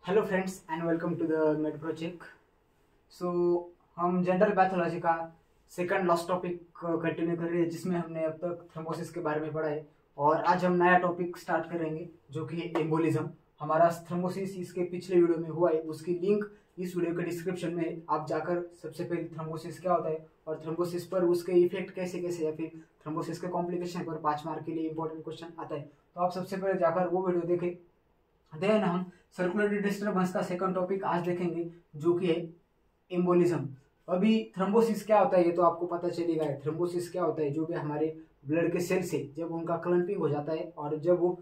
Hello friends and welcome to the med project. So हम general pathology का second last topic continue कर रहे हैं, जिसमें हमने अब तक थ्रोम्बोसिस के बारे में पढ़ा है। और आज हम नया टॉपिक स्टार्ट करेंगे जो कि एम्बोलिज्म। हमारा थ्रोम्बोसिस इसके पिछले वीडियो में हुआ है, उसकी लिंक इस वीडियो के डिस्क्रिप्शन में है। आप जाकर सबसे पहले थ्रोम्बोसिस क्या होता है और थ्रोम्बोसिस पर उसके इफेक्ट कैसे कैसे, या फिर थ्रोम्बोसिस के कॉम्प्लिकेशन पर 5 मार्क के लिए इंपॉर्टेंट क्वेश्चन आता है, तो आप सबसे पहले जाकर वो वीडियो देखें। देन हम सर्कुलेटरी डिस्टर्बेंस का सेकंड टॉपिक आज देखेंगे जो कि है एम्बोलिज्म। अभी थ्रोम्बोसिस क्या होता है ये तो आपको पता चलेगा है। थ्रोम्बोसिस क्या होता है, जो भी हमारे ब्लड के सेल से जब उनका क्लम्पिंग हो जाता है और जब वो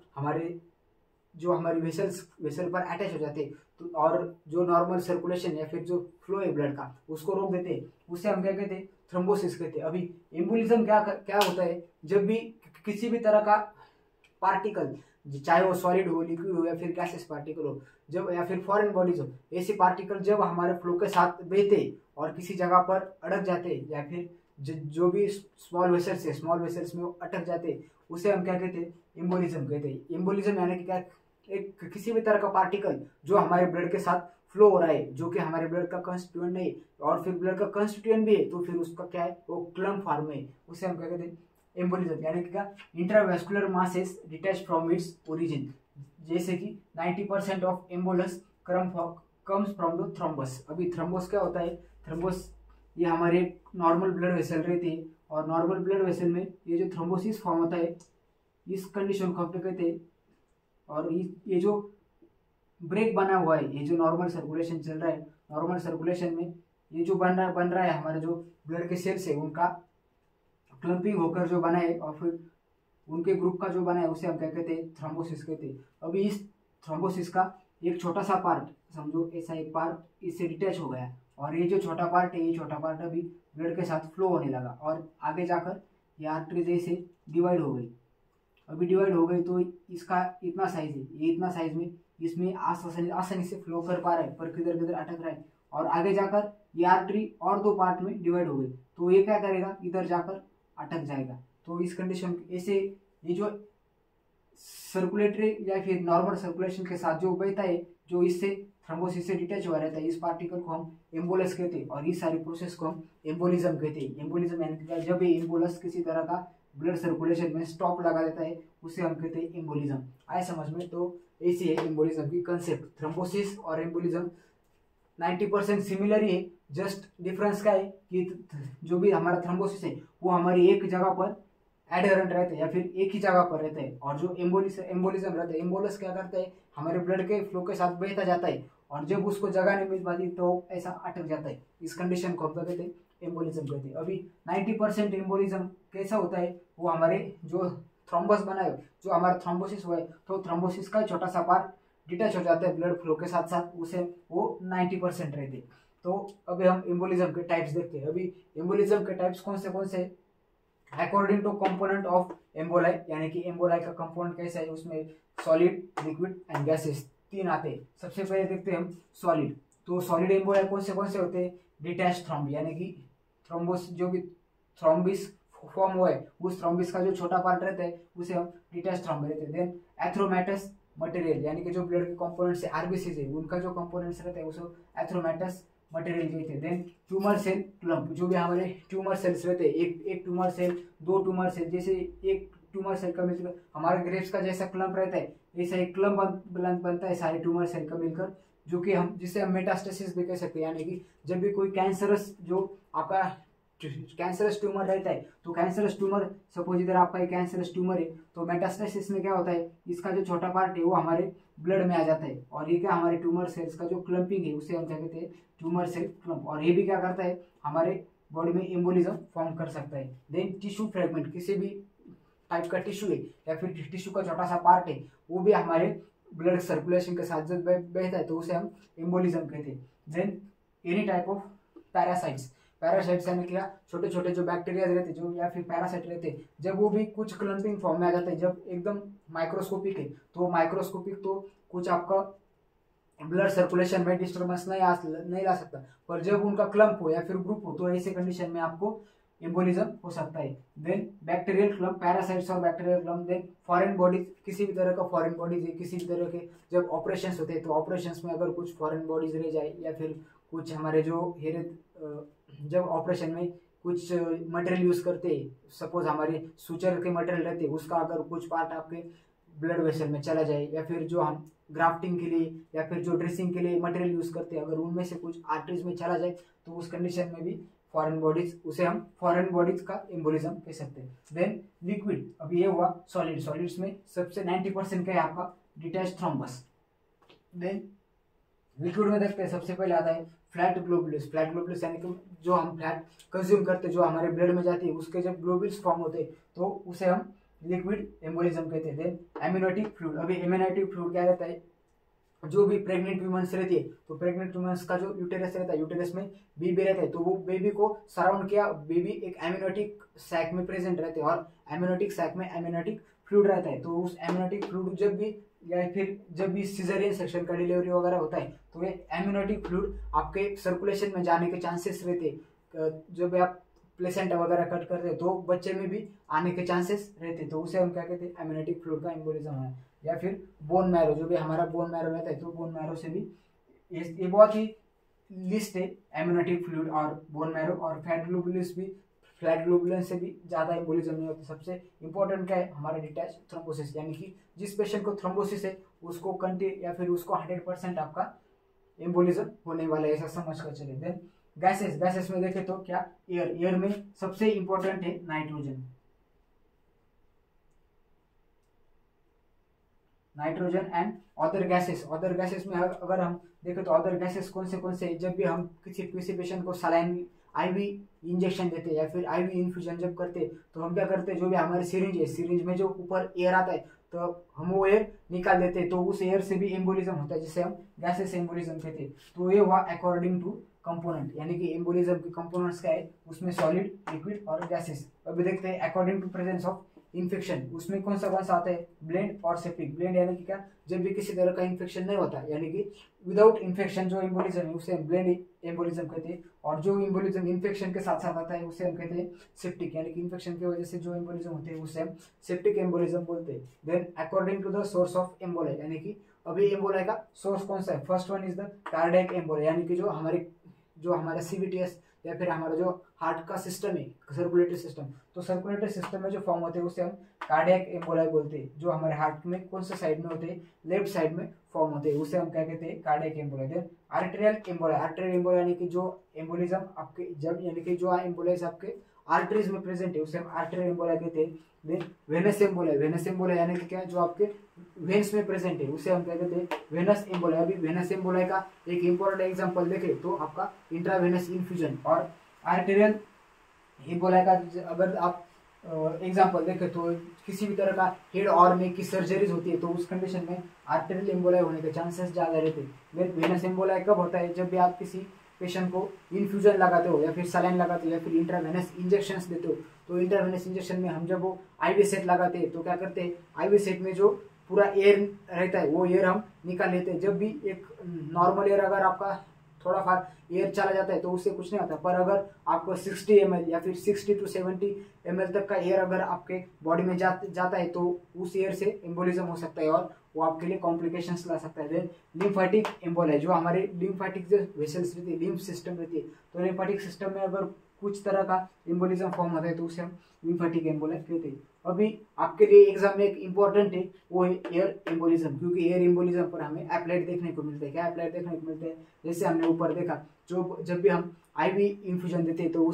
हमारी वेसल पर अटैच हो जाते हैं, तो और जो नॉर्मल सर्कुलेशन या फिर जो फ्लो है ब्लड का उसको रोक देते हैं, उसे हम क्या कहते हैं, थ्रोम्बोसिस कहते हैं। अभी एम्बोलिज्म क्या होता है, जब भी किसी भी तरह का पार्टिकल, चाहे वो सॉलिड हो, लिक्विड हो या फिर गैसेस पार्टिकल हो, जब या फिर फॉरेन बॉडीज हो, ऐसे पार्टिकल जब हमारे फ्लो के साथ बहते और किसी जगह पर अटक जाते या फिर जो भी स्मॉल वेसल्स में वो अटक जाते, उसे हम क्या कहते हैं, एम्बोलिज्म कहते हैं। एम्बोलिज्म यानी कि क्या, एक किसी भी तरह का पार्टिकल जो हमारे ब्लड के साथ फ्लो हो रहा है, जो कि हमारे ब्लड का कंस्टिट्यूएंट नहीं और फिर ब्लड का कंस्टिट्यूएंट भी है, तो फिर उसका क्या है, वो क्लम्प फॉर्म है, उसे हम क्या कहते हैं, एम्बोलिज्म। यानी कि क्या, intravascular mass is detach from its origin. जैसे कि 90% of embolus comes from the thrombus. अभी थ्रोम्बस क्या होता है, थ्रोम्बस ये हमारे नॉर्मल ब्लड वेसल रहती है, और नॉर्मल ब्लड वेसल में ये जो थ्रोम्बोसिस फॉर्म होता है, इस कंडीशन को हम कहते हैं। और ये जो ब्रेक बना हुआ है, ये जो नॉर्मल सर्कुलेशन चल रहा है, नॉर्मल सर्कुलेशन में ये जो बन रहा है हमारे जो ब्लड के सेल्स है, उनका क्लम्पिंग होकर जो बना है और फिर उनके ग्रुप का जो बना है, उसे हम क्या कहते हैं, थ्रोम्बोसिस कहते हैं। अभी इस थ्रोम्बोसिस का एक छोटा सा पार्ट, समझो ऐसा एक पार्ट इससे डिटैच हो गया, और ये जो छोटा पार्ट है, ये छोटा पार्ट अभी ब्लड के साथ फ्लो होने लगा, और आगे जाकर ये आर्टरी जैसे डिवाइड हो गई। अभी डिवाइड हो गई तो इसका इतना साइज है, ये इतना साइज में इसमें आसानी से फ्लो कर पा रहा है, पर किधर किधर अटक रहा है। और आगे जाकर ये आर्टरी और 2 पार्ट में डिवाइड हो गई, तो ये क्या करेगा, इधर जाकर अटक जाएगा। तो इस कंडीशन ऐसे ये जो सर्कुलेटरी या फिर नॉर्मल सर्कुलेशन के साथ जो बहता है, जो इससे थ्रोम्बोसिस से डिटैच हुआ रहता है, इस पार्टिकल को हम एम्बोलस कहते हैं, और इस सारी प्रोसेस को हम एम्बोलिज्म कहते हैं। एम्बोलिज्म यानी कि जब ये एम्बोलस किसी तरह का ब्लड सर्कुलेशन में स्टॉप लगा देता है, उसे हम कहते हैं एम्बोलिज्म। आए समझ में? तो ऐसी है एम्बोलिज्म की कंसेप्ट। थ्रोम्बोसिस और एम्बोलिज्म 90% सिमिलर ही है। जस्ट डिफरेंस क्या है कि जो भी हमारा थ्रोम्बोसिस है वो हमारी एक जगह पर एडहेरेंट रहते हैं या फिर एक ही जगह पर रहते हैं, और जो एम्बोलिज्म रहता है, एम्बोलस क्या करता है, हमारे ब्लड के फ्लो के साथ बहता जाता है, और जब उसको जगह नहीं मिल पाती तो ऐसा अटक जाता है। इस कंडीशन को हम कहते हैं एम्बोलिज्म कहते हैं। अभी 90% एम्बोलिज्म कैसा होता है, वो हमारे जो थ्रोम्बस बना है, जो हमारा थ्रोम्बोसिस हुआ है, तो थ्रोम्बोसिस का छोटा सा पार्ट डिटैच हो जाता है ब्लड फ्लो के साथ साथ, उसे वो 90% रहते हैं। तो अभी हम एम्बोलिज्म के टाइप्स देखते हैं। अभी एम्बोलिज्म के टाइप्स कौन से according to component of emboli, यानी कि एम्बोलाई का कंपोनेंट कैसा है, उसमें सॉलिड, लिक्विड एंड गैसेस 3 आते हैं। सबसे पहले देखते हैं हम सॉलिड। तो सॉलिड एम्बोलाई कौन से होते हैं, डिटैच थ्रोम्ब, यानी कि थ्रोम्बोस जो भी थ्रोम्बिस फॉर्म हुआ है, उस थ्रोम्बिस का जो छोटा पार्ट रहता है उसे हम डिटैच थ्रोम्ब कहते हैं। देन एथ्रोमेटस मटेरियल, यानी कि जो ब्लड के कंपोनेंट्स है, आरबीसी है, उनका जो कंपोनेंट्स रहता है उसे एथ्रोमेटस मटेरियल कहते हैं। देन ट्यूमर सेल क्लम्प, जो भी हमारे ट्यूमर सेल्स रहते हैं, एक ट्यूमर सेल, 2 ट्यूमर सेल, जैसे एक ट्यूमर सेल का मिलकर हमारे ग्रेप्स का जैसा क्लम्प रहता है, ऐसा एक क्लम्प बनता है सारे ट्यूमर सेल का मिलकर, जो कि हम जिसे हम मेटास्टेसिस भी कह सकते हैं। यानी कि जब भी कोई कैंसरस जो आपका कैंसरस ट्यूमर रहता है, तो कैंसरस ट्यूमर, सपोज इधर आपका एक कैंसरस ट्यूमर है, तो मेटास्टेसिस में क्या होता है, इसका जो छोटा पार्ट है वो हमारे ब्लड में आ जाता है, और ये क्या, हमारे ट्यूमर सेल्स का जो क्लम्पिंग है उसे हम क्या कहते हैं, ट्यूमर सेल क्लम्प। और ये भी क्या करता है, हमारे बॉडी में एम्बोलिज्म फॉर्म कर सकता है। देन टिश्यू फ्रेगमेंट, किसी भी टाइप का टिश्यू है या फिर टिश्यू का छोटा सा पार्ट है, वो भी हमारे ब्लड सर्कुलेशन के साथ जब बहता है, तो उसे हम एम्बोलिज्म कहते हैं। Then any type of parasites, parasites यानी क्या, छोटे छोटे जो बैक्टीरिया रहते हैं, जो या फिर पैरासाइट रहते हैं, जब वो भी कुछ क्लम्पिंग फॉर्म में आ जाते हैं, जब एकदम माइक्रोस्कोपिक है, तो माइक्रोस्कोपिक तो कुछ आपका ब्लड सर्कुलेशन में डिस्टर्बेंस नहीं ला सकता, पर जब उनका क्लम्प हो या फिर ग्रुप हो, तो ऐसे कंडीशन में आपको एम्बोलिज्म हो सकता है। देन बैक्टीरियल क्लम्प, पैरासाइट्स और bacterial clump. Then foreign bodies, किसी भी तरह का फॉरेन बॉडीज है, किसी भी तरह के जब ऑपरेशंस होते हैं तो ऑपरेशंस में अगर कुछ फॉरेन बॉडीज रह जाए या फिर कुछ हमारे जो जब ऑपरेशन में कुछ मटेरियल यूज करते हैं, सपोज हमारे सुचर के मटेरियल रहते हैं, उसका अगर कुछ पार्ट आपके ब्लड वेसल में चला जाए, या फिर जो हम ग्राफ्टिंग के लिए या फिर जो ड्रेसिंग के लिए मटेरियल यूज करते हैं अगर उनमें से कुछ आर्टरीज में चला जाए तो उस कंडीशन में भी फॉरेन बॉडीज, उसे हम फॉरेन बॉडीज का एम्बोलिज्म कह सकते हैं। देन लिक्विड, अब ये हुआ सॉलिड। सॉलिड्स में सबसे 90% का है आपका डिटैच थ्रोम्बस। देन लिक्विड में देखते हैं सबसे पहले आता है फ्लैट ग्लोबुलस। फ्लैट ग्लोबुलस यानी कि जो हम फ्लैट कंज्यूम करते हैं, जो हमारे ब्लड में जाती है, उसके जब ग्लोबुल्स फॉर्म होते हैं तो उसे हम लिक्विड एम्बोलिज्म कहते हैं। देन एम्नियोटिक फ्लूइड, अभी एम्नियोटिक फ्लूइड क्या रहता है, जो भी प्रेग्नेंट वुमेन्स रहती है तो प्रेग्नेंट वुमेन्स का जो यूटेरस रहता है, यूटेरस में बेबी रहता है, तो वो बेबी को सराउंड किया, बेबी एक एम्नियोटिक सैक में प्रेजेंट रहते हैं और एम्नियोटिक सैक में एम्नियोटिक फ्लूइड रहता है। तो उस एम्नियोटिक फ्लूइड जब भी या फिर जब भी सिजेरियन सेक्शन का डिलीवरी वगैरह होता है तो ये एम्नियोटिक फ्लूइड आपके सर्कुलेशन में जाने के चांसेस रहते हैं। जब आप प्लेसेंटा वगैरह कट करते हैं तो बच्चे में भी आने के चांसेस रहते हैं, तो उसे हम क्या कहते हैं, एम्नियोटिक फ्लूइड का एम्बोलिज्म है। या फिर बोन मैरो, जो भी हमारा बोन मैरो रहता है तो बोन मैरो से भी ये बहुत ही लिस्ट है एम्नियोटिक फ्लूइड और बोन मैरो। और फैट ग्लोबुलस भी, फ्लैट ग्लोबुलस से भी ज़्यादा एम्बोलिज्म नहीं होता। सबसे इंपॉर्टेंट क्या है, हमारा डिटैच थ्रोम्बोसिस, यानी कि जिस पेशेंट को थ्रोम्बोसिस है उसको या फिर उसको 100% आपका एम्बोलिज्म होने वाला है, ऐसा समझ कर चले। देन गैसेस, गैसेस में देखें तो क्या, एयर। एयर में सबसे इंपॉर्टेंट है nitrogen. Nitrogen and other gases. Other gases में अगर हम देखें तो अदर गैसेस कौन से, जब भी हम किसी पेशेंट को सलाइन आईवी इंजेक्शन देते हैं या फिर आईवी इन्फ्यूजन जब करते हैं तो हम क्या करते हैं, जो भी हमारे सिरिंज है, सिरिंज में जो ऊपर एयर आता है तो हम वो एयर निकाल देते हैं, तो उस एयर से भी एम्बोलिज्म होता है, जिसे हम गैसेस एम्बोलिज्म कहते हैं। तो ये हुआ अकॉर्डिंग टू कंपोनेंट, यानी कि एम्बोलिज्म के कंपोनेंट्स क्या है, उसमें सॉलिड, लिक्विड और गैसेस। अभी देखते हैं according to presence of infection, उसमें कौन सा आता है, ब्लेंड और सेप्टिक। ब्लेंड यानी कि क्या, जब भी किसी तरह का इन्फेक्शन नहीं होता, यानी कि विदाउट इन्फेक्शन जो एम्बोलिज्म है उसे हम ब्लेंड एम्बोलिज्म कहते हैं। और जो एम्बोलिज्म इन्फेक्शन के साथ साथ आता है उसे हम कहते हैं सेप्टिक, यानी कि इन्फेक्शन की वजह से जो एम्बोलिज्म होते हैं उसे हम सेप्टिक एम्बोलिज्म बोलते हैं। Then according to the source of emboli, यानी कि अभी एम्बोलाई का सोर्स कौन सा है, first one is the cardiac emboli, यानी कि जो हमारा सीवीटीएस या फिर हमारा जो हार्ट का सिस्टम है, सर्कुलेटरी सिस्टम, तो सर्कुलेटरी सिस्टम में जो फॉर्म होते हैं उसे हम कार्डियक एम्बोलाई बोलते हैं। जो हमारे हार्ट में कौन से साइड में होते हैं, लेफ्ट साइड में फॉर्म होते हैं, उसे हम क्या कहते हैं, cardiac emboli. Then arterial emboli. Arterial emboli यानी कि जो एम्बोलिज्म आपके जब, यानी कि जो एम्बोलाइज आपके आर्टरीज में प्रेजेंट है उसे हम आर्टेरियल एम्बोलाई कहते हैं। Then venous emboli. Venous emboli यानी कि क्या, जो आपके वेन्स में प्रेजेंट है उसे हम क्या कहते हैं, वेनस एम्बोलाई। अभी वेनस एम्बोलाई का एक इंपॉर्टेंट एग्जांपल देखें तो आपका इंट्रावेनस इन्फ्यूजन। और आर्टेरियल एम्बोलाई का अगर आप एग्जांपल देखें तो किसी भी तरह का हेड और नेक की सर्जरीज होती है तो उस कंडीशन में आर्टेरियल एम्बोलाई होने के चांसेस ज़्यादा रहते हैं। वेनस एम्बोलाई कब होता है, जब भी आप किसी पेशेंट को इन्फ्यूजन लगाते हो या फिर सलाइन लगाते हो या फिर इंट्रावेनस इंजेक्शंस देते हो, तो इंट्रावेनस इंजेक्शन में हम जब वो आईवी सेट लगाते हैं तो क्या करते हैं, आईवी सेट में जो पूरा एयर रहता है वो एयर हम निकाल लेते हैं। जब भी एक नॉर्मल एयर अगर आपका थोड़ा फार एयर चला जाता है तो उससे कुछ नहीं होता, पर अगर आपको 60 ml या फिर 60 to 70 ml तक का एयर अगर आपके बॉडी में जाता है तो उस एयर से एम्बोलिज्म हो सकता है और वो आपके लिए कॉम्प्लिकेशंस ला सकता है। देन लिम्फेटिक एम्बोलाई, जो हमारे लिम्फेटिक जो वेसल्स रहती है, लिम्फ सिस्टम रहती है, तो लिम्फेटिक सिस्टम में अगर कुछ तरह का एम्बोलिज्म फॉर्म होता है तो उसे हम लिम्फेटिक एम्बोलाई कहते हैं। अभी आपके लिए एग्जाम में एक इंपॉर्टेंट है वो है एयर एम्बोलिज्म, क्योंकि एयर एम्बोलिज्म पर हमें एप्लाइड देखने को मिलता है। क्या एप्लाइड देखने को मिलता है, जैसे हमने ऊपर देखा, जब भी हम आईवी इन्फ्यूजन देते हैं तो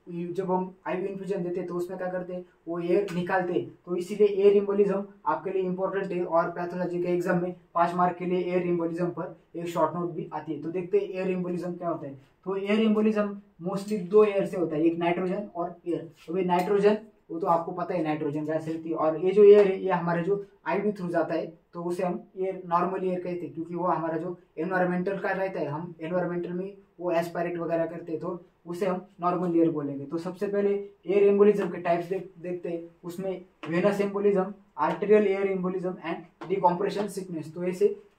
जब हम आईवी इन्फ्यूजन देते हैं तो उसमें क्या करते हैं, वो एयर निकालते हैं, तो इसीलिए एयर एम्बोलिज्म आपके लिए इंपॉर्टेंट है। और पैथोलॉजी के एग्जाम में 5 मार्क के लिए एयर एम्बोलिज्म पर एक शॉर्ट नोट भी आती है। तो देखते हैं एयर एम्बोलिज्म क्या होता है। तो एयर एम्बोलिज्म मोस्टली 2 एयर से होता है, एक नाइट्रोजन और एयर। तो नाइट्रोजन वो तो आपको पता है नाइट्रोजन गैस रहती है, और ये जो एयर है ये हमारे जो आईवी थ्रू जाता है तो उसे हम एयर नॉर्मल एयर कहते हैं, क्योंकि वो हमारा जो एनवायरमेंटल का रहता है, हम एनवायरमेंटल में वो एस्पायरेट वगैरह करते हैं तो उसे हम नॉर्मल एयर बोलेंगे। तो सबसे पहले एयर एम्बोलिज्म के टाइप्स देखते हैं, उसमें venous embolism, arterial air embolism and decompression sickness. तो ऐसे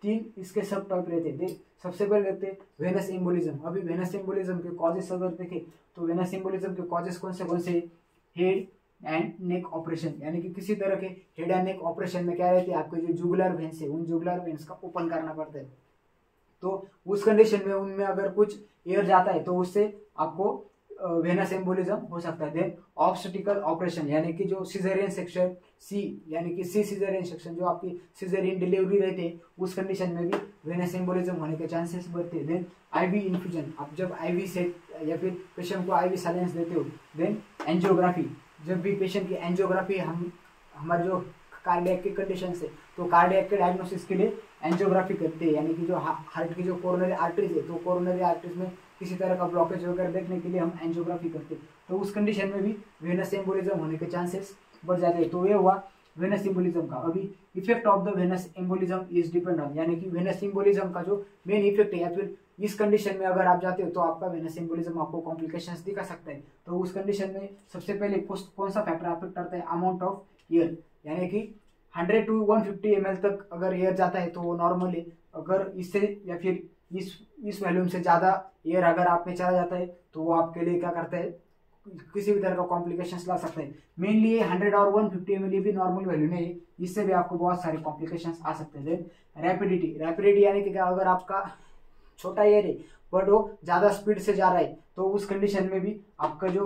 तीन इसके सब टाइप रहते हैं। सबसे पहले देखते हैं वेनस एम्बोलिज्म। अभी वेनस एम्बोलिज्म के कॉजेस अगर देखें तो वेनस एम्बोलिज्म के कॉजेस कौन से हेड एंड नेक ऑपरेशन, यानी कि किसी तरह के हेड एंड नेक ऑपरेशन में क्या रहती है, आपके जो जुगुलर वेन्स है उन जुगुलर वेन्स का ओपन करना पड़ता है। तो उस कंडीशन में उनमें अगर कुछ एयर जाता है तो उससे आपको वेनस एम्बोलिज्म हो सकता है। देन ऑब्स्टेटिकल ऑपरेशन, यानी कि जो सिजेरियन सेक्शन सी, यानी कि सी सिजेरियन सेक्शन, जो आपकी सिजेरियन डिलीवरी रहती है उस कंडीशन में भी वेनस एम्बोलिज्म होने के चांसेस बढ़ते हैं। देन आईवी इन्फ्यूजन, आप जब आईवी से या फिर पेशेंट को आईवी साइलेंस देते हो। देन एंजियोग्राफी, जब भी पेशेंट की एंजियोग्राफी हमारे जो कार्डियक की कंडीशन है तो कार्डियक के डायग्नोसिस के लिए एंजियोग्राफी करते हैं, यानी कि जो हार्ट की जो कोरोनरी आर्टरीज है तो कोरोनरी आर्टरीज में किसी तरह का ब्लॉकेज वगैरह देखने के लिए हम एंजियोग्राफी करते हैं। तो उस कंडीशन में भी वेनस एम्बोलिज्म होने के चांसेस बढ़ जाते हैं। तो ये हुआ वेनस एम्बोलिज्म का। अभी effect of the venous embolism is depend on, यानी कि वेनस एम्बोलिज्म का जो मेन इफेक्ट है या फिर इस कंडीशन में अगर आप जाते हो तो आपका वेनस एम्बोलिज्म आपको कॉम्प्लिकेशंस दिखा सकता है। तो उस कंडीशन में सबसे पहले कौन सा फैक्टर अफेक्ट करता है, अमाउंट ऑफ एयर, यानी कि 100 to 150 ml तक अगर एयर जाता है तो वो नॉर्मल है। अगर इससे या फिर इस वॉल्यूम से ज़्यादा एयर अगर आप में चला जाता है तो वो आपके लिए क्या करता है, किसी भी तरह का कॉम्प्लिकेशंस ला सकता है। मेनली 100 और 150 ml भी नॉर्मल वैल्यू नहीं है, इससे भी आपको बहुत सारे कॉम्प्लिकेशंस आ सकते हैं। रैपिडिटी यानी कि क्या, अगर आपका छोटा एयर है बट वो ज़्यादा स्पीड से जा रहा है तो उस कंडीशन में भी आपका जो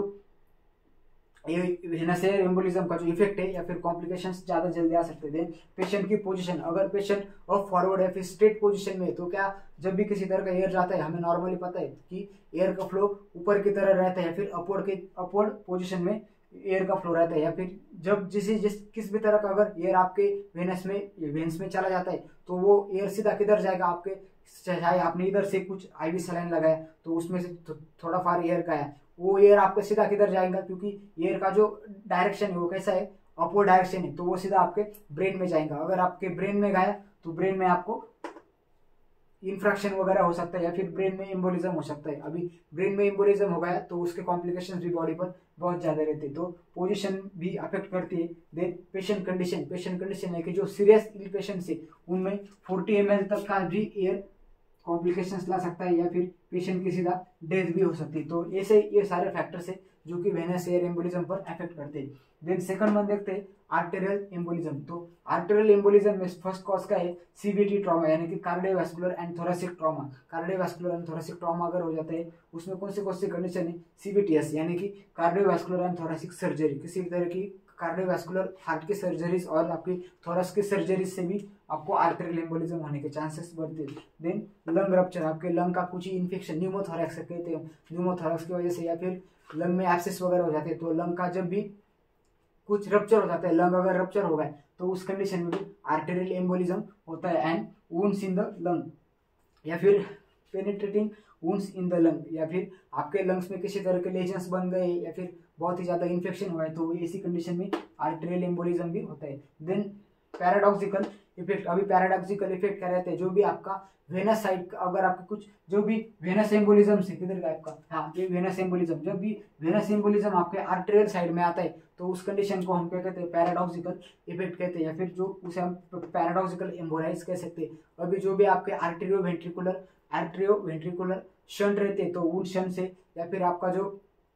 वेनस एम्बोलिज्म का जो इफेक्ट है या फिर कॉम्प्लिकेशंस ज़्यादा जल्दी आ सकते हैं। पेशेंट की पोजीशन, अगर पेशेंट ऑफ फॉरवर्ड या फिर स्ट्रेट पोजीशन में है तो क्या, जब भी किसी तरह का एयर जाता है हमें नॉर्मली पता है कि एयर का फ्लो ऊपर की तरह रहता है या फिर अपवर्ड पोजीशन में एयर का फ्लो रहता है, या फिर जब किस भी तरह का अगर एयर आपके वेन्स में चला जाता है तो वो एयर सीधा किधर जाएगा, आपके चाहे आपने इधर से कुछ आईवी सलाइन लगाया तो उसमें से थोड़ा फार एयर गया, वो एयर आपका सीधा किधर जाएगा, क्योंकि एयर का जो डायरेक्शन है वो कैसा है, अपवर्ड डायरेक्शन है, तो वो सीधा आपके ब्रेन में जाएगा। अगर आपके ब्रेन में गया तो ब्रेन में आपको इन्फ्रैक्शन वगैरह हो सकता है या फिर ब्रेन में एम्बोलिज्म हो सकता है। अभी ब्रेन में एम्बोलिज्म हो गया तो उसके कॉम्प्लिकेशंस भी बॉडी पर बहुत ज्यादा रहते हैं। तो पोजीशन भी अफेक्ट करती है। देन पेशेंट कंडीशन है कि जो सीरियस इल पेशेंट है उनमें 40 ml तक का भी एयर कॉम्प्लिकेशंस ला सकता है या फिर पेशेंट की सीधा डेथ भी हो सकती है। तो ऐसे ये सारे फैक्टर्स है जो कि वेनस एयर एम्बोलिज्म पर अफेक्ट करते हैं। देन सेकंड वन देखते हैं आर्टेरियल एम्बोलिज्म। तो आर्टेरियल एम्बोलिज्म में फर्स्ट कॉज का है सीवीटी ट्रॉमा, यानी कि cardiovascular and thoracic trauma. Cardiovascular and thoracic trauma अगर हो जाता है उसमें कौन सी कंडीशन है, सीवीटीएस, यानी कि कार्डियोवैस्कुलर एंड थोरेसिक सर्जरी, किसी भी तरह की कार्डियोवैस्कुलर हार्ट की सर्जरीज और आपकी थोरस की सर्जरीज से भी आपको आर्टेरियल एम्बोलिज्म होने के चांसेस बढ़ते हैं। देन लंग रप्चर, आपके लंग का कुछ ही इन्फेक्शन, न्यूमोथोरैक्स कहते हैं, न्यूमोथोरैक्स की वजह से या फिर लंग में एब्सेस वगैरह हो जाते हैं। तो लंग का जब भी कुछ रप्चर हो जाता है, लंग अगर रप्चर हो गया तो उस कंडीशन में भी आर्टेरियल एम्बोलिज्म होता है। And wounds in the lung या फिर penetrating wounds in the lung, या फिर आपके लंग्स में किसी तरह के लेजन्स बन गए या फिर बहुत ही ज्यादा इन्फेक्शन हुआ है तो ऐसी कंडीशन में आर्टेरियल एम्बोलिज्म भी होता है। देन पैराडॉक्सिकल इफेक्ट, अभी पैराडॉक्सिकल इफेक्ट क्या रहते हैं, जो भी आपका वेनस साइड, अगर आपके कुछ जो भी वेनस एम्बोलिज्म से किधर का आपका, हाँ ये वेनस एम्बोलिज्म, जब भी वेनस एम्बोलिज्म आपके आर्टेरियल साइड में आता है तो उस कंडीशन को हम क्या कहते हैं, पैराडॉक्सिकल इफेक्ट कहते हैं, या फिर जो उसे हम पैराडॉक्सिकल एम्बोलाइज कह सकते हैं। अभी जो भी आपके आर्टेरियो वेंट्रिकुलर शंट रहते हैं तो उन शंट से, या फिर आपका जो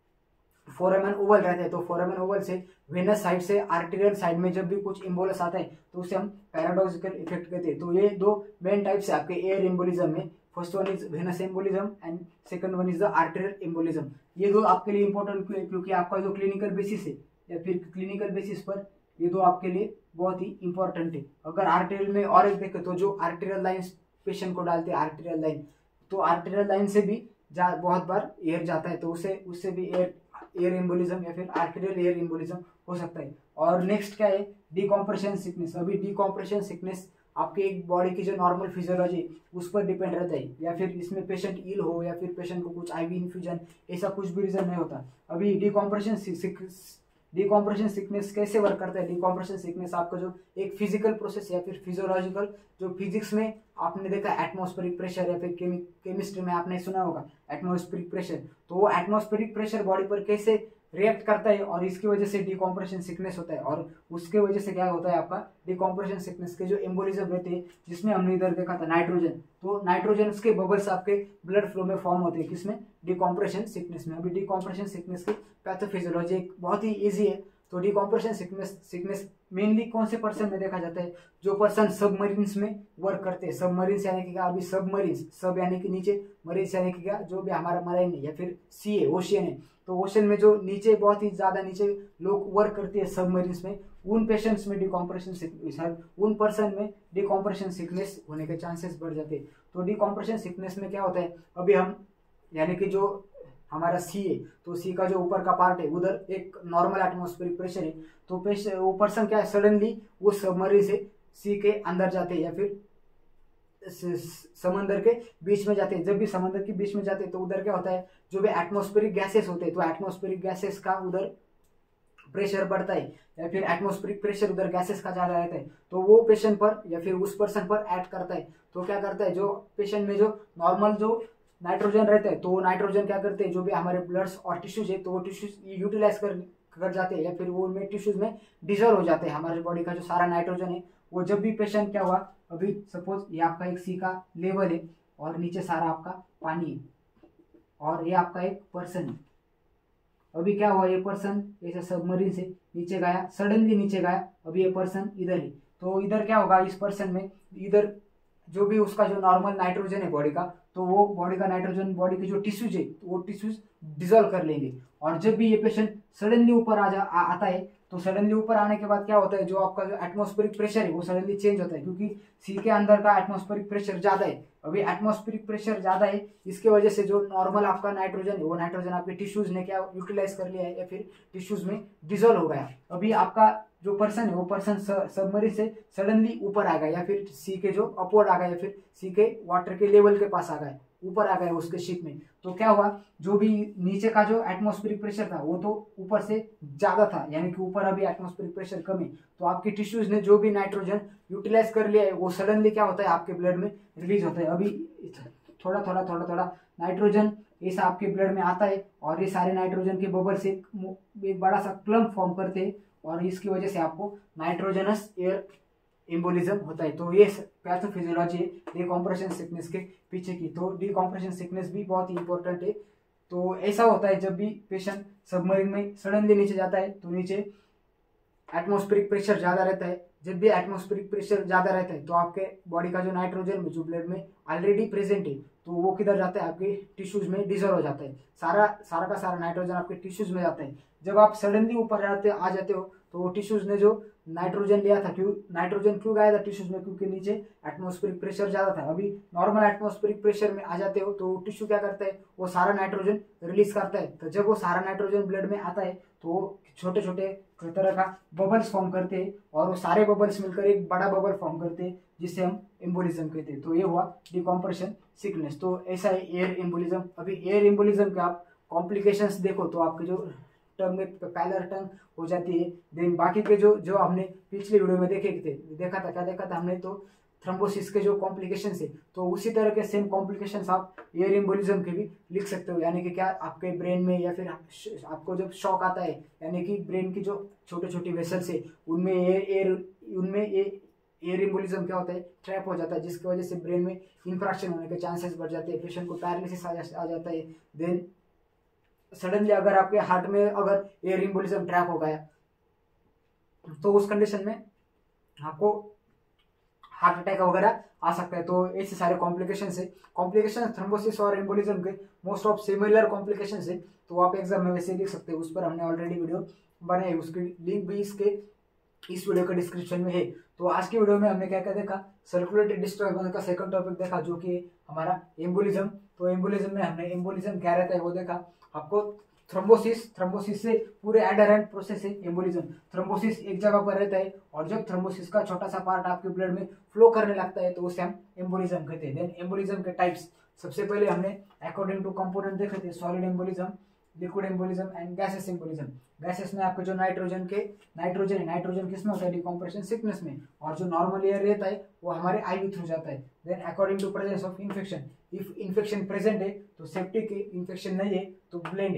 फोरामेन ओवल रहते हैं तो फोरामेन ओवल से वेनस साइड से आर्टेरियल साइड में जब भी कुछ एम्बोलस आता है तो उसे हम पैराडॉक्सिकल इफेक्ट कहते हैं। तो ये दो मेन टाइप्स है आपके एयर एम्बोलिज्म में। First one is venous embolism and second one is the arterial embolism. ये दो आपके लिए इंपॉर्टेंट क्यों है, क्योंकि आपका जो क्लिनिकल बेसिस है या फिर क्लिनिकल बेसिस पर ये दो आपके लिए बहुत ही इंपॉर्टेंट है। अगर आर्टेरियल में और एक देखें तो जो आर्टेरियल लाइन पेशेंट को डालते हैं आर्टेरियल लाइन, तो आर्टेरियल लाइन से भी बहुत बार एयर जाता है तो उससे भी एयर एम्बोलिज्म या फिर आर्टेरियल एयर एम्बोलिज्म हो सकता है। और नेक्स्ट क्या है, डिकम्प्रेशन सिकनेस। अभी डिकम्प्रेशन सिकनेस आपके एक बॉडी की जो नॉर्मल फिजियोलॉजी उस पर डिपेंड रहता है, या फिर इसमें पेशेंट इल हो या फिर पेशेंट को कुछ आईवी इन्फ्यूजन, ऐसा कुछ भी रीजन नहीं होता। अभी डिकम्प्रेशन सिकनेस कैसे वर्क करता है, डिकम्प्रेशन सिकनेस आपका जो एक फिजिकल प्रोसेस या फिर फिजियोलॉजिकल, जो फिजिक्स में आपने देखा एटमॉस्फेरिक प्रेशर या फिर केमिस्ट्री में आपने सुना होगा एटमॉस्फेरिक प्रेशर, तो वो एटमॉस्फेरिक प्रेशर बॉडी पर कैसे रिएक्ट करता है और इसकी वजह से डिकम्प्रेशन सिकनेस होता है। और उसके वजह से क्या होता है आपका डिकम्प्रेशन सिकनेस के जो एम्बोलिज्म रहते हैं, जिसमें हमने इधर देखा था नाइट्रोजन, तो नाइट्रोजन के बबल्स आपके ब्लड फ्लो में फॉर्म होते हैं, किसमें, डिकम्प्रेशन सिकनेस में। अभी डिकम्प्रेशन सिकनेस की पैथोफिजियोलॉजी एक बहुत ही ईजी है। तो डिकम्प्रेशन सिकनेस मेनली कौन से पर्सन में देखा जाता है, जो पर्सन सबमरीन्स में वर्क करते हैं। सबमरीन्स यानी कि क्या, अभी सबमरीन्स, सब यानी कि नीचे, मरीन्स यानी कि क्या, जो भी हमारा मराइन है या फिर सी है, ओशियन है, तो ओशन में जो नीचे बहुत ही ज्यादा नीचे लोग वर्क करते हैं सबमरीन्स में, उन पेशेंट्स में डिकम्प्रेशन सिकनेस, उन पर्सन में डिकम्प्रेशन सिकनेस होने के चांसेस बढ़ जाते हैं। तो डिकम्प्रेशन सिकनेस में क्या होता है, अभी हम यानी कि जो हमारा सी है, तो सी का जो ऊपर का पार्ट है उधर एक नॉर्मल एटमॉस्फेरिक प्रेशर है, तो वो पर्सन क्या है, सडनली वो सबमरीन से सी के अंदर जाते हैं या फिर समंदर के बीच में जाते हैं। जब भी समंदर के बीच में जाते हैं तो उधर क्या होता है, जो भी एटमॉस्फेरिक गैसेस होते हैं, तो एटमॉस्फेरिक गैसेस का उधर प्रेशर बढ़ता है या फिर एटमॉस्फेरिक प्रेशर उधर गैसेस का ज्यादा रहता है, तो वो पेशेंट पर या फिर उस पर्सन पर एक्ट करता है। तो क्या करता है, जो पेशेंट में जो नॉर्मल जो नाइट्रोजन रहता है, तो नाइट्रोजन क्या करते हैं, जो भी हमारे ब्लड्स और टिश्यूज है, तो वो टिश्यूज यूटिलाइज कर जाते हैं या फिर वो उनमें टिश्यूज में डिजोल्व हो जाते हैं। हमारे बॉडी का जो सारा नाइट्रोजन है वो जब भी पेशेंट क्या हुआ, अभी सपोज ये आपका एक सी का लेवल है और नीचे सारा आपका पानी है और ये आपका एक पर्सन है। अभी क्या हुआ, ये पर्सन ऐसे सबमरीन से नीचे गया, सडनली नीचे गया, अभी ये पर्सन इधर है, तो इधर क्या होगा, इस पर्सन में इधर जो भी उसका जो नॉर्मल नाइट्रोजन है बॉडी का, तो वो बॉडी का नाइट्रोजन बॉडी के जो टिश्यूज है, तो वो टिश्यूज डिजोल्व कर लेंगे। और जब भी ये पेशेंट सडनली ऊपर आता है, तो सडनली ऊपर आने के बाद क्या होता है, जो आपका जो एटमॉस्फेरिक प्रेशर है वो सडनली चेंज होता है, क्योंकि सी के अंदर का एटमॉस्फेरिक प्रेशर ज्यादा है। अभी एटमॉस्फेरिक प्रेशर ज्यादा है, इसके वजह से जो नॉर्मल आपका नाइट्रोजन है, वो नाइट्रोजन आपके टिश्यूज ने क्या यूटिलाइज कर लिया है या फिर टिश्यूज में डिजोल्व हो गया। अभी आपका जो पर्सन है वो पर्सन सबमरीन से सडनली ऊपर आ गया या फिर सी के जो अपवर्ड आ गया या फिर सी के वाटर के लेवल के पास आ गया, ऊपर आ गया उसके शिप में, तो क्या हुआ, जो भी नीचे का जो एटमॉस्फेरिक प्रेशर था वो तो ऊपर से ज्यादा था, यानी कि ऊपर अभी एटमॉस्फेरिक प्रेशर कम है, तो आपके टिश्यूज ने जो भी नाइट्रोजन यूटिलाइज कर लिया है वो सडनली क्या होता है, आपके ब्लड में रिलीज होता है। अभी थोड़ा थोड़ा नाइट्रोजन ऐसा आपके ब्लड में आता है और ये सारे नाइट्रोजन के बबल से एक बड़ा सा क्लम्प फॉर्म करते हैं और इसकी वजह से आपको नाइट्रोजनस एयर एम्बोलिज्म होता है। तो ये पैथोफिजियोलॉजी है डिकम्प्रेशन सिकनेस के पीछे की। तो डिकम्प्रेशन सिकनेस भी बहुत ही इंपॉर्टेंट है। तो ऐसा होता है जब भी पेशेंट सबमरीन में सडनली नीचे जाता है, तो नीचे एटमॉस्फेरिक प्रेशर ज्यादा रहता है। जब भी एटमॉस्फेरिक प्रेशर ज्यादा रहता है तो आपके बॉडी का जो नाइट्रोजन जो ब्लड में ऑलरेडी प्रेजेंट है, तो वो किधर जाता है, आपके टिश्यूज में डिजोल्व हो जाता है। सारा का सारा नाइट्रोजन आपके टिश्यूज में जाता है। जब आप सडनली ऊपर आ जाते हो तो वो टिश्यूज ने जो नाइट्रोजन लिया था, नाइट्रोजन क्यों गया था टिश्यूज में, क्योंकि नीचे एटमॉस्फेरिक प्रेशर ज्यादा था। अभी नॉर्मल एटमॉस्फेरिक प्रेशर में आ जाते हो तो टिश्यू क्या करता है, वो सारा नाइट्रोजन रिलीज करता है। तो जब वो सारा नाइट्रोजन ब्लड में आता है तो वो छोटे छोटे तरह का बबल्स फॉर्म करते हैं और वो सारे बबल्स मिलकर एक बड़ा बबल फॉर्म करते हैं जिसे हम एम्बोलिज्म कहते हैं। तो ये हुआ डिकम्प्रेशन सिकनेस। तो ऐसा है एयर एम्बोलिज्म। अभी एयर एम्बोलिज्म के आप कॉम्प्लिकेशंस देखो तो आपके जो टंग में पैलर टंग हो जाती है। देन बाकी के जो हमने पिछले वीडियो में देखा था हमने, तो थ्रोम्बोसिस के जो कॉम्प्लिकेशन है, तो उसी तरह के सेम कॉम्प्लिकेशंस आप एयर एम्बोलिज्म के भी लिख सकते हो। यानी कि क्या, आपके ब्रेन में या फिर आपको जब शॉक आता है, यानी कि ब्रेन की जो छोटी छोटी वेसल्स है उनमें एयर एम्बोलिज्म क्या होता है, ट्रैप हो जाता है, जिसकी वजह से ब्रेन में इंफ्रैक्शन होने के चांसेस बढ़ जाते हैं, पेशेंट को पैरालिसिस आ जाता है। देन सडनली अगर आपके हार्ट में अगर एयर एम्बोलिज्म ट्रैप हो गया तो उस कंडीशन में आपको हार्ट अटैक वगैरह आ सकता है। तो ऐसे सारे कॉम्प्लिकेशन थ्रोम्बोसिस और एम्बोलिज्म के मोस्ट ऑफ सिमिलर कॉम्प्लिकेशन है। तो आप एग्जाम में वैसे लिख सकते हैं, उस पर हमने ऑलरेडी वीडियो बनाई, उसकी लिंक भी इस वीडियो के डिस्क्रिप्शन में है। तो आज की वीडियो में हमने क्या क्या देखा, सर्कुलेटरी डिस्टर्बेंस का सेकंड टॉपिक देखा जो कि हमारा एम्बोलिज्म। तो एम्बोलिज्म में हमने एम्बोलिज्म क्या रहता है वो देखा। आपको थ्रोम्बोसिस से पूरे एडहेरेंट प्रोसेस है एम्बोलिज्म। थ्रोम्बोसिस एक जगह पर रहता है और जब थ्रोम्बोसिस का छोटा सा पार्ट आपके ब्लड में फ्लो करने लगता है तो उसे हम एम्बोलिज्म कहते हैं। देन एम्बोलिज्म के टाइप्स, सबसे पहले हमने अकॉर्डिंग टू कंपोनेंट देखे थे, solid embolism, liquid embolism and gases embolism. Gases में आपके जो नाइट्रोजन किसमें होता है, डिकम्प्रेशन सिकनेस में, और जो नॉर्मल एयर रहता है वो हमारे आईवी थ्रू जाता है। Then according to presence of infection, if infection present है तो सेप्टिक है, इन्फेक्शन नहीं है तो ब्लेंड है।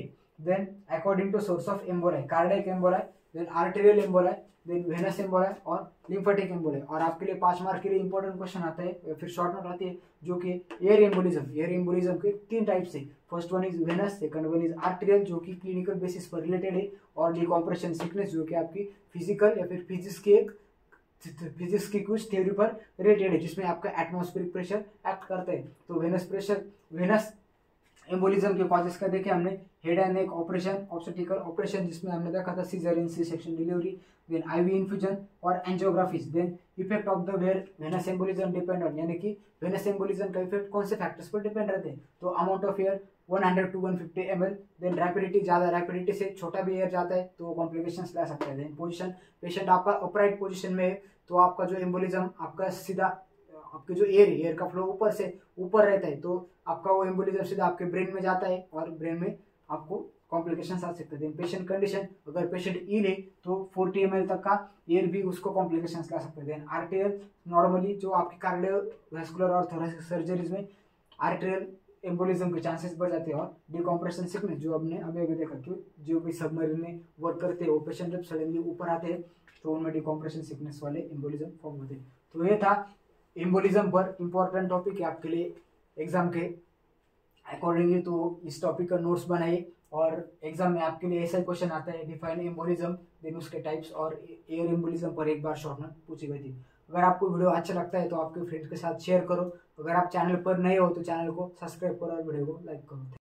Then according to source of emboli, cardiac emboli, then arterial emboli, then venous emboli और लिम्फेटिक एम्बोलाई। और आपके लिए 5 मार्क के लिए इंपॉर्टेंट क्वेश्चन आता है, फिर शॉर्ट नोट आती है, जो कि एयर एम्बोलिज्म। एयर एम्बोलिज्म के 3 टाइप्स है, first one is venous, second one is arterial जो कि क्लिनिकल बेसिस पर रिलेटेड है, और डिकॉम्प्रेशन सिकनेस जो कि आपकी फिजिकल या फिर फिजिक्स की कुछ थ्योरी पर रिलेटेड है, जिसमें आपका एटमॉस्फेरिक प्रेशर एक्ट करता है। तो वेनस एम्बोलिज्म के कॉजेस का देखे हमने, head and neck operation, obstetrical operation जिसमें हमने देखा था caesarean, C section delivery, then IV infusion और angiographies. Then effect of the where venous embolism depend on, यानी कि वेनस एम्बोलिज्म का इफेक्ट कौन से फैक्टर्स पर डिपेंड रहते हैं। तो amount of air 100 to 150 ml, then rapidity, ज्यादा रैपिडिटी से छोटा भी एयर जाता है तो कॉम्प्लिकेशंस ला सकता है। देन पोजीशन, पेशेंट आपका अपराइट पोजीशन में है तो आपका जो एम्बोलिज्म आपका सीधा आपके जो एयर का फ्लो ऊपर से ऊपर रहता है, तो आपका वो एम्बोलिज्म सीधा आपके ब्रेन में जाता है और ब्रेन में आपको कॉम्प्लिकेशंस आ सकते हैं। पेशेंट कंडीशन, अगर पेशेंट इल है तो 40 ml तक का एयर भी उसको कॉम्प्लिकेशंस ला सकते हैं। देन आर्टेरियल, नॉर्मली जो आपकी कार्डियोवैस्कुलर और थोरेसिक सर्जरीज में आर्टेरियल एम्बोलिज्म के चांसेस बढ़ जाते हैं। और डिकॉम्प्रेशन सिकनेस जो हमने अभी देखा कि जो भी सबमरीन में वर्क करते हैं वो पेशेंट जब सडनली ऊपर आते हैं तो उनमें डिकॉम्प्रेशन सिकनेस वाले एम्बोलिज्म फॉर्म होते हैं। तो ये था एम्बोलिज्म पर इंपॉर्टेंट टॉपिक है आपके लिए एग्जाम के अकॉर्डिंगली। तो इस टॉपिक का नोट्स बनाइए और एग्जाम में आपके लिए ऐसा क्वेश्चन आता है, डिफाइन एम्बोलिज्म, देन उसके टाइप्स और एयर एम्बोलिज्म पर एक बार शॉर्ट नोट पूछी गई थी। अगर आपको वीडियो अच्छा लगता है तो आपके फ्रेंड्स के साथ शेयर करो। अगर आप चैनल पर नए हो तो चैनल को सब्सक्राइब करो और वीडियो को लाइक करो।